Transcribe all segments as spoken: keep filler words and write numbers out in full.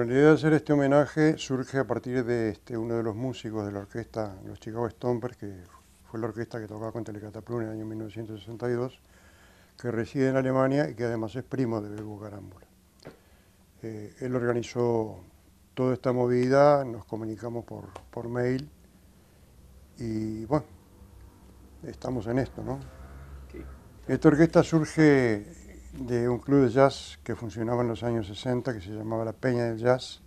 Bueno, la idea de hacer este homenaje surge a partir de este, uno de los músicos de la orquesta, los Chicago Stompers, que fue la orquesta que tocaba con Telecataplum en el año mil novecientos sesenta y dos, que reside en Alemania y que además es primo de Berugo Carámbula. Eh, él organizó toda esta movida, nos comunicamos por, por mail y bueno, estamos en esto, ¿no? Okay. Esta orquesta surge de un club de jazz que funcionaba en los años sesenta, que se llamaba La Peña del Jazz,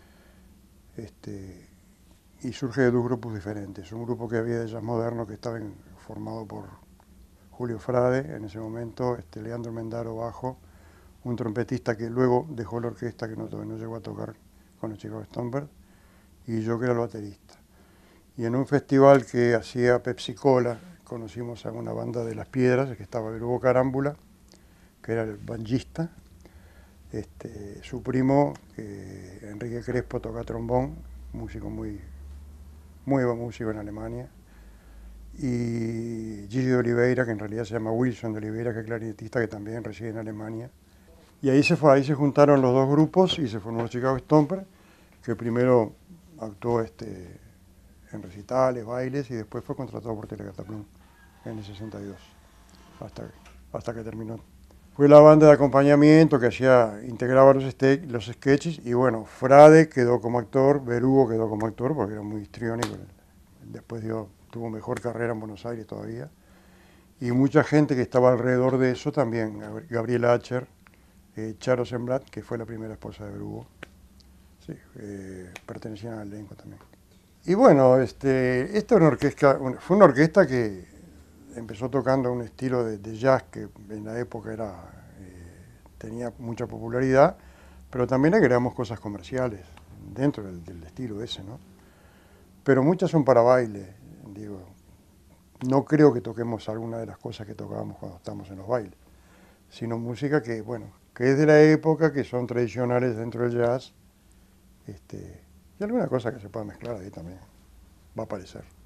este, y surge de dos grupos diferentes. Un grupo que había de jazz moderno que estaba en, formado por Julio Frade, en ese momento, este, Leandro Mendaro bajo, un trompetista que luego dejó la orquesta, que no, no llegó a tocar con los Chicago Stompers, y yo que era el baterista. Y en un festival que hacía Pepsi Cola, conocimos a una banda de Las Piedras, que estaba Berugo Carámbula, que era el banjista, este, su primo, que Enrique Crespo, toca trombón, músico muy, muy buen músico en Alemania, y Gigi de Oliveira, que en realidad se llama Wilson de Oliveira, que es clarinetista, que también reside en Alemania. Y ahí se, fue, ahí se juntaron los dos grupos y se formó los Chicago Stompers, que primero actuó este, en recitales, bailes, y después fue contratado por Telecataplum en el sesenta y dos, hasta, hasta que terminó. Fue la banda de acompañamiento que hacía, integraba los, este, los sketches, y bueno, Frade quedó como actor, Berugo quedó como actor porque era muy histriónico, después dio, tuvo mejor carrera en Buenos Aires todavía, y mucha gente que estaba alrededor de eso también, Gabriel Acher, eh, Charo Semblat, que fue la primera esposa de Berugo, sí, eh, pertenecían al elenco también. Y bueno, este, esta una orquesta, fue una orquesta que empezó tocando un estilo de, de jazz que en la época era, eh, tenía mucha popularidad, pero también agregamos cosas comerciales dentro del, del estilo ese, ¿no? Pero muchas son para baile, digo, no creo que toquemos alguna de las cosas que tocábamos cuando estamos en los bailes, sino música que, bueno, que es de la época, que son tradicionales dentro del jazz, este, y alguna cosa que se pueda mezclar ahí también va a aparecer.